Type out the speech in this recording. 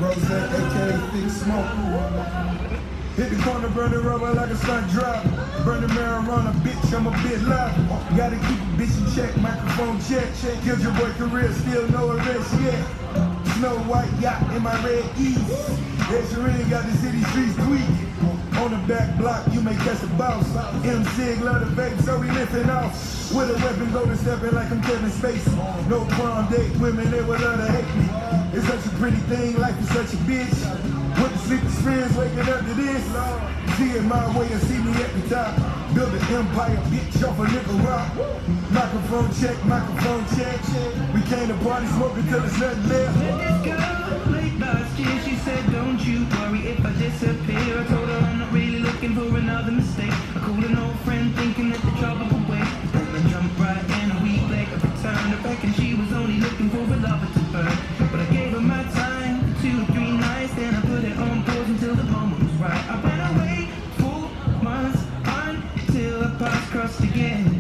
Rose, aka Thick Smoke. Hit the corner, burn the rubber like a stunt driver. Burn the marijuana, bitch, I'm a bit live. Gotta keep a bitch in check, microphone check. Killed your boy career, still no arrest yet. Snow White yacht in my red East. Ed got the city streets tweaking. On the back block, you may catch the boss. MC love the baby, so we lifting off. With a weapon, go to stepping like I'm Kevin Spacey. No prom date, women, they would love to hate me. It's such a pretty thing, life is such a bitch. With the sleepless friends waking up to this. See it my way and see me at the top. Build an empire, bitch, off a nickel rock. Microphone check, microphone check. We came to party smoking till there's nothing left. Met this girl late last year, she said, don't you worry if I disappear. I told her I'm not really looking for another mistake. I called an old friend thinking that the trouble would wait. Then I jumped right in a week later, returned her back and she was only looking for a lover to burn. But I gave her my time for 2 or 3 nights, then I put it on pause until the moment was right. I went away 4 months until our paths crossed again.